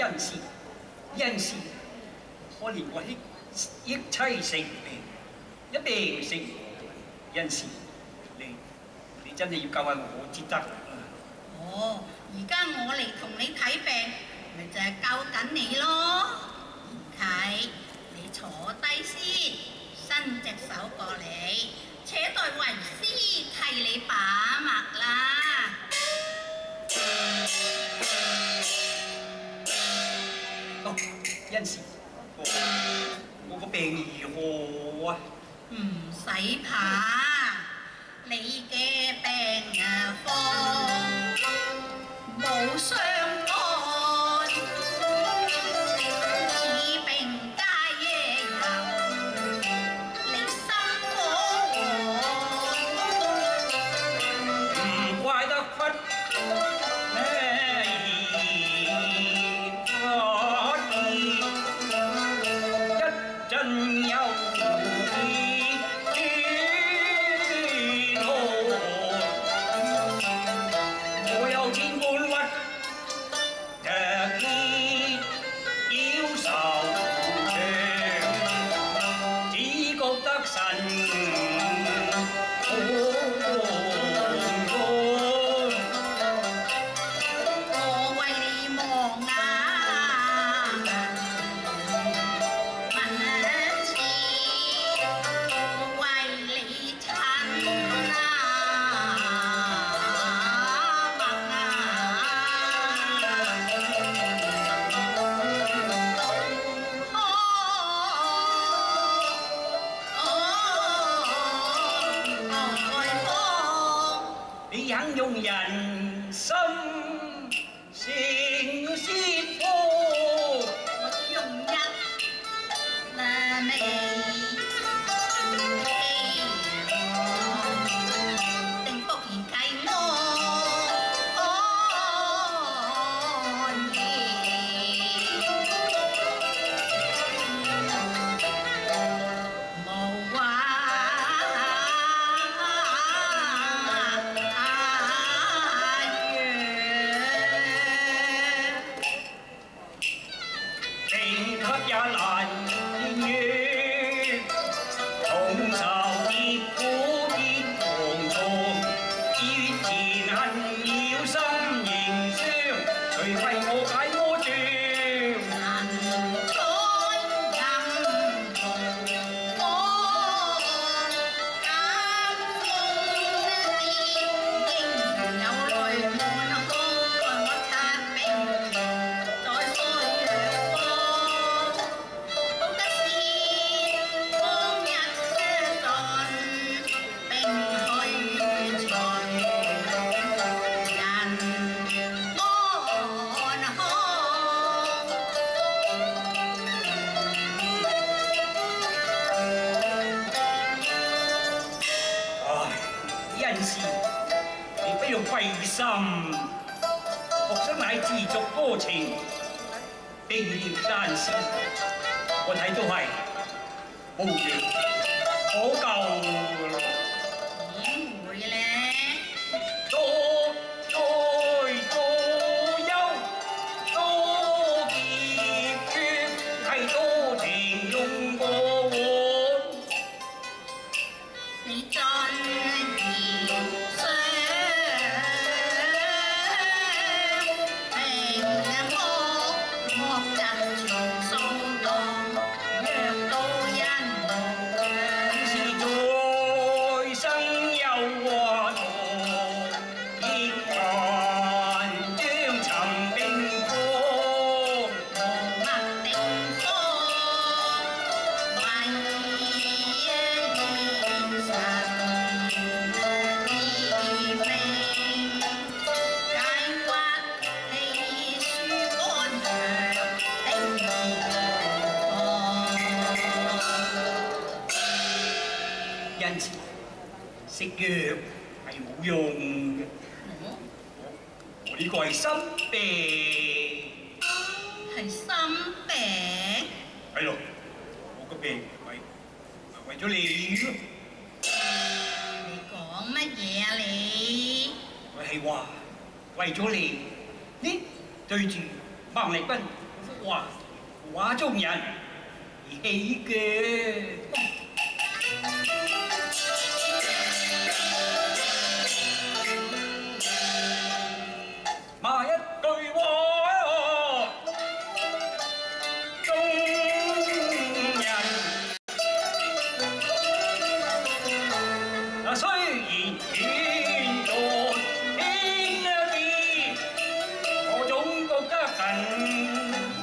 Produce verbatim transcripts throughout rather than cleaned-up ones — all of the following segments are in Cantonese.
因事，因事可憐我憶憶妻成病，一病成因事，你你真係要救下我至得。 哦，而家我嚟同你睇病，咪就係救緊你咯。賢啟，你坐低先，伸隻手過嚟，且代為師替你把脈啦。 哦，因事，我我個病如何啊？ 唔使怕，你嘅病啊方冇相干，此病皆由你心火旺， 唔怪得忽。 用人心成説破， 我只用一那味定福而計安無話。 也難言喻，同仇結苦結狂蟲，越前恨擾心凝傷，誰為我解魔障？ 難採任從我，眼中的應如有淚滿腔，待我擦冰再衰藥方。 貴心，學生乃自續歌情，並念單詞，我睇都係無藥可救。 點會咧？ 多災多憂，多劫缺，係多情用過往。 你真言相。 因此食藥係冇用嘅。我我呢個係心病， 係心病。 係咯，我個病係係為咗你咯。 你講乜嘢啊你？我係話為咗你，呢對住孟麗君哇，畫中人而起嘅。罵一句話，中人嗱雖然遠在天邊，我總覺得近。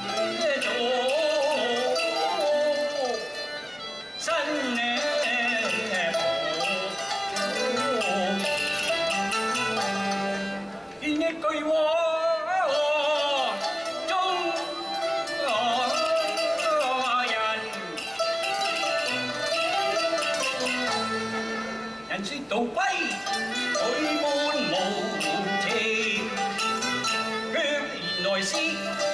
說道歸，佢滿無情，卻原來是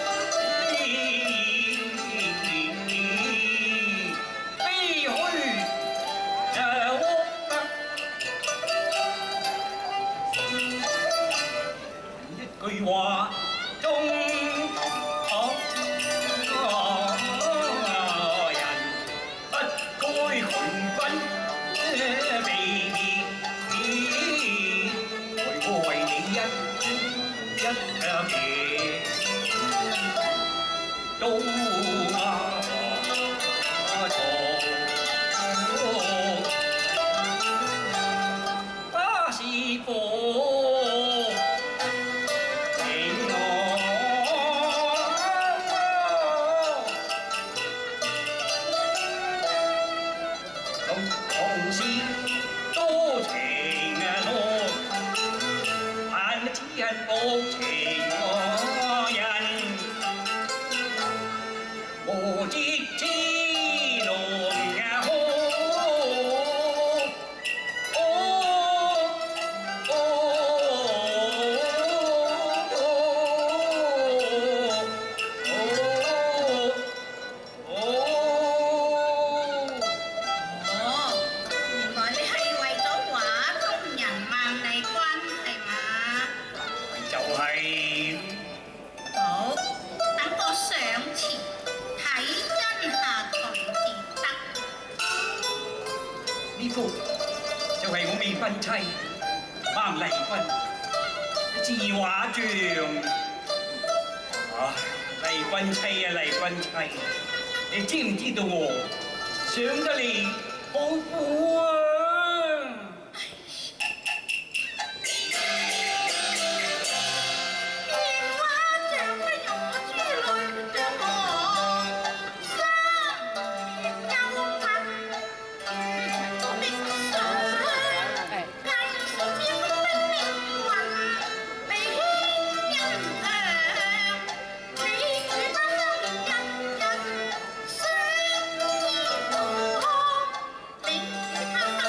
悲虛又惡。一句話中學人不該群分。 都啊錯，不是火，情我同是多情愛，但只恨無情愛人。 我知知龍也好，哦哦哦哦！原來你係為咗畫中人孟麗君係嘛？就係。好，等我上前。 睇真下佢至得。呢幅就係我未婚妻孟麗君自畫像。啊，麗君妻啊，麗君妻，你知唔知道我想得你好苦啊？ 他。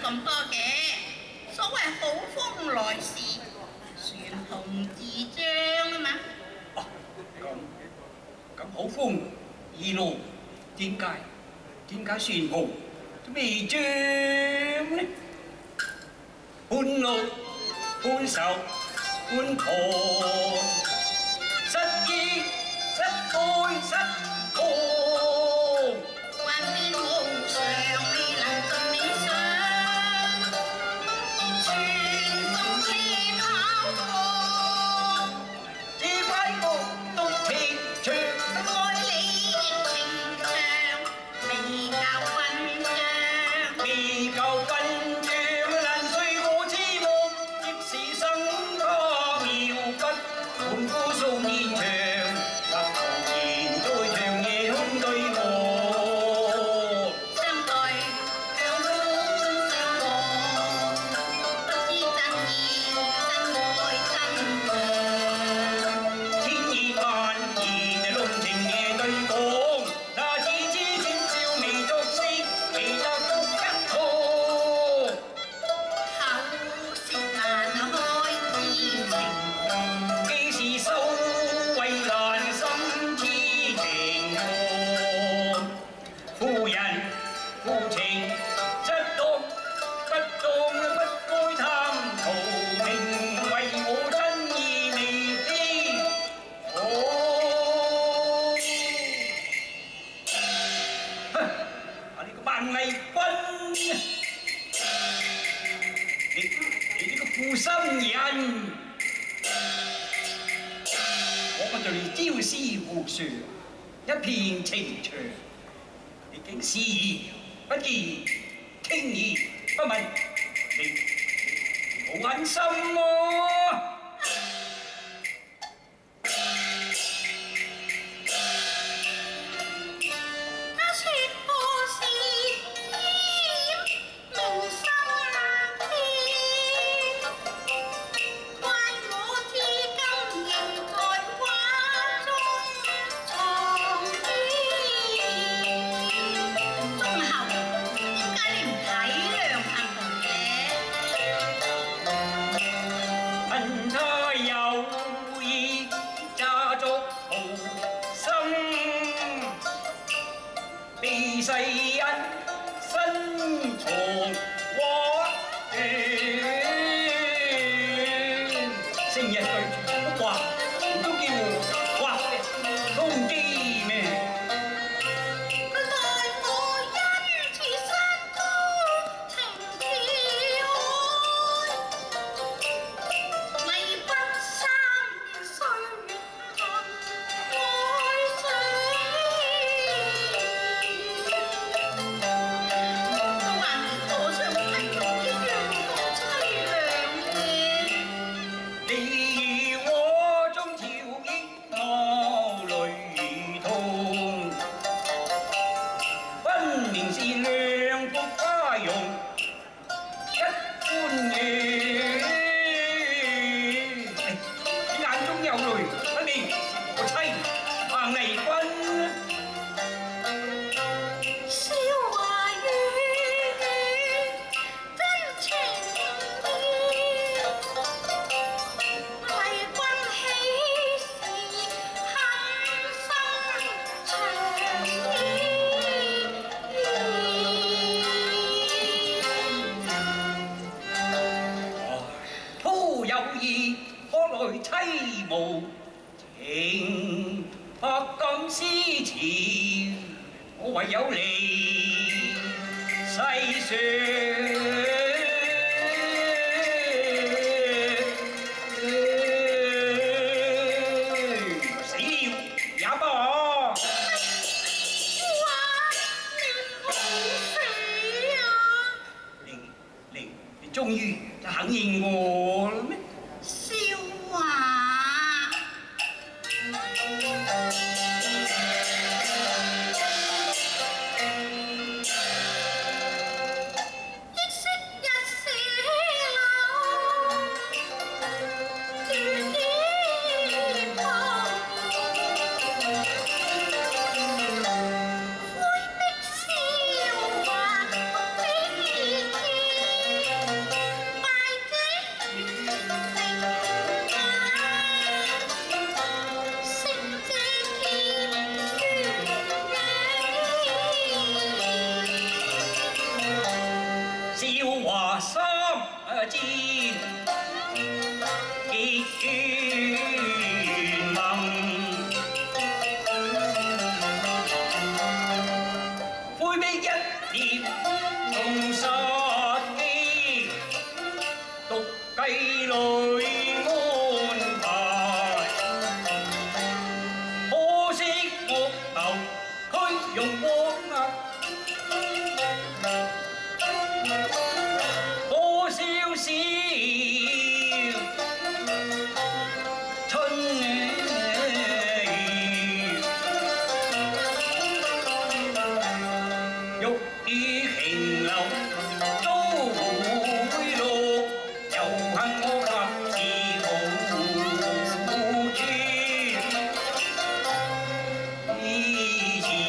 咁多嘅。所謂好風來時，旋風自將啊嘛。 哦，咁咁好風易怒，點解點解旋風都未將呢？半路半愁半狂，失意失愛失望。 負心人，我對你朝思暮想，一片情長，你竟視而不見，聽而不聞，你你冇狠心喎！ 世人身藏畫卷，成日對住幅畫，都叫畫嘅通機咩？佢待我恩慈山高，情似海，禮不三年歲月恨愛上。 凄無情，百感思潮，我唯有離世上。死了也罷。哇！你冇死啊！你你你終於就肯認我啦咩？ 戰，結願盟。灰壁一頁重實記，獨計裏安排。可惜木頭區用光壓。 多少少春雨，欲與瓊樓遭會落，又恨我及時無處。以前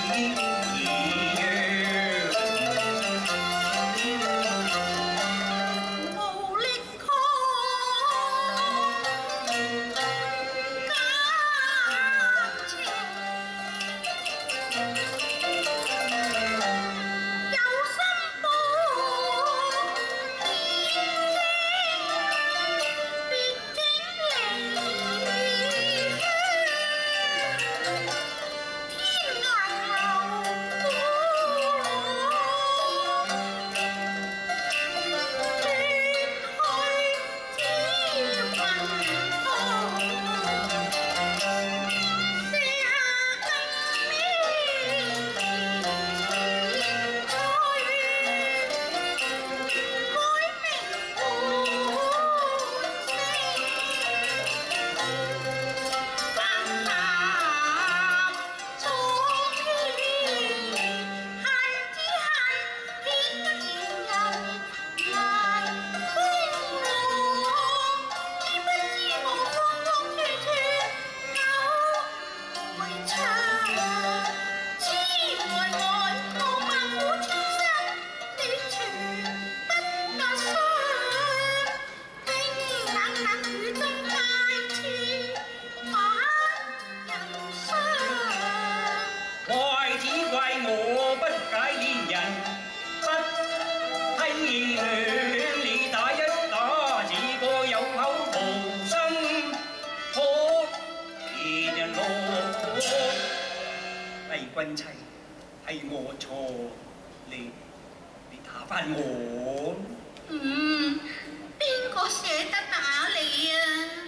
我不解戀人，不批勸你打一打，這個有口無心，可見人落。帝君妻，係我錯，你你打返我。 嗯，邊個捨得打你啊？